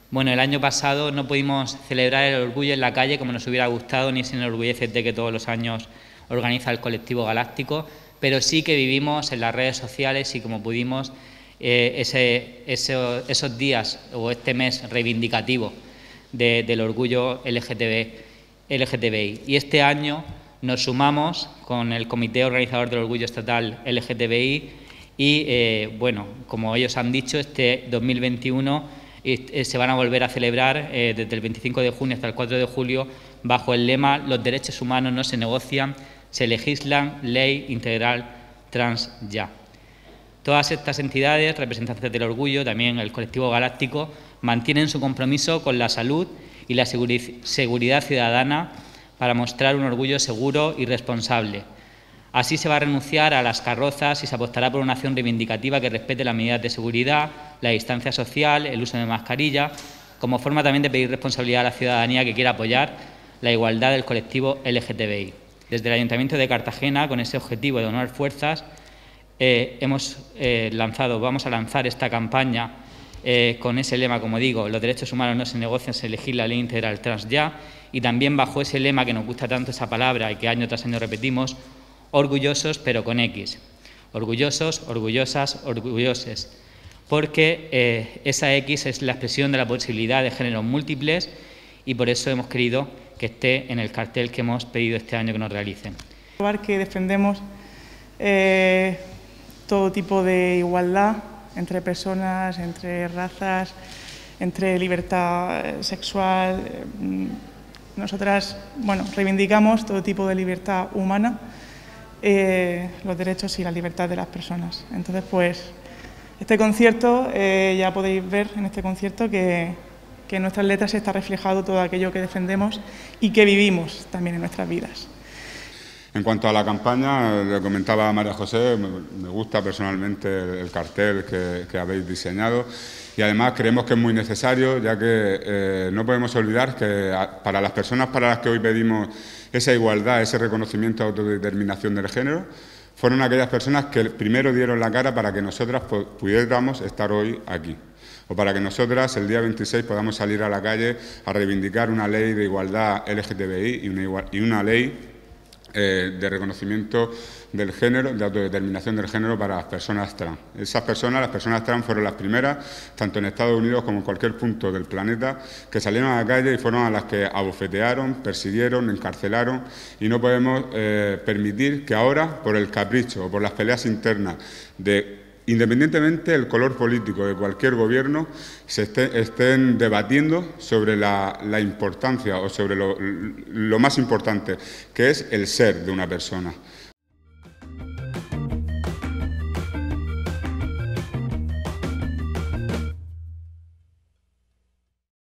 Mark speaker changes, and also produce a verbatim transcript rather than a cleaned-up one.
Speaker 1: Bueno, el año pasado no pudimos celebrar el orgullo en la calle como nos hubiera gustado, ni se enorgullece de que todos los años organiza el colectivo galáctico, pero sí que vivimos en las redes sociales y como pudimos eh, ese, ese, esos días o este mes reivindicativo de, del orgullo L G T B I. Y este año nos sumamos con el comité organizador del orgullo estatal L G T B I y, eh, bueno, como ellos han dicho, este dos mil veintiuno eh, se van a volver a celebrar eh, desde el veinticinco de junio hasta el cuatro de julio bajo el lema «Los derechos humanos no se negocian, se legislan, ley integral trans ya». Todas estas entidades, representantes del orgullo, también el colectivo galáctico, mantienen su compromiso con la salud y la seguridad ciudadana para mostrar un orgullo seguro y responsable. Así se va a renunciar a las carrozas y se apostará por una acción reivindicativa que respete las medidas de seguridad, la distancia social, el uso de mascarilla, como forma también de pedir responsabilidad a la ciudadanía que quiera apoyar la igualdad del colectivo L G T B I. Desde el Ayuntamiento de Cartagena, con ese objetivo de unir fuerzas, eh, hemos eh, lanzado, vamos a lanzar esta campaña eh, con ese lema, como digo, los derechos humanos no se negocian, se legisla la ley integral trans ya, y también bajo ese lema que nos gusta tanto esa palabra y que año tras año repetimos, orgullosos pero con X, orgullosos, orgullosas, orgulloses, porque eh, esa X es la expresión de la posibilidad de géneros múltiples y por eso hemos querido que esté en el cartel que hemos pedido este año que nos realicen.
Speaker 2: Que defendemos eh, todo tipo de igualdad entre personas, entre razas, entre libertad sexual. Nosotras, bueno, reivindicamos todo tipo de libertad humana, eh, los derechos y la libertad de las personas. Entonces, pues, este concierto, eh, ya podéis ver en este concierto que, que en nuestras letras está reflejado todo aquello que defendemos y que vivimos también en nuestras vidas.
Speaker 3: En cuanto a la campaña, le comentaba a María José, me gusta personalmente el cartel que, que habéis diseñado y además creemos que es muy necesario, ya que eh, no podemos olvidar que para las personas para las que hoy pedimos esa igualdad, ese reconocimiento de autodeterminación del género, fueron aquellas personas que primero dieron la cara para que nosotras pudiéramos estar hoy aquí, o para que nosotras el día veintiséis podamos salir a la calle a reivindicar una ley de igualdad L G T B I y una, igual, y una ley eh, de reconocimiento del género, de autodeterminación del género para las personas trans. Esas personas, las personas trans, fueron las primeras, tanto en Estados Unidos como en cualquier punto del planeta, que salieron a la calle y fueron a las que abofetearon, persiguieron, encarcelaron, y no podemos eh, permitir que ahora, por el capricho o por las peleas internas de independientemente del color político de cualquier gobierno, se esté, estén debatiendo sobre la, la importancia o sobre lo, lo más importante, que es el ser de una persona.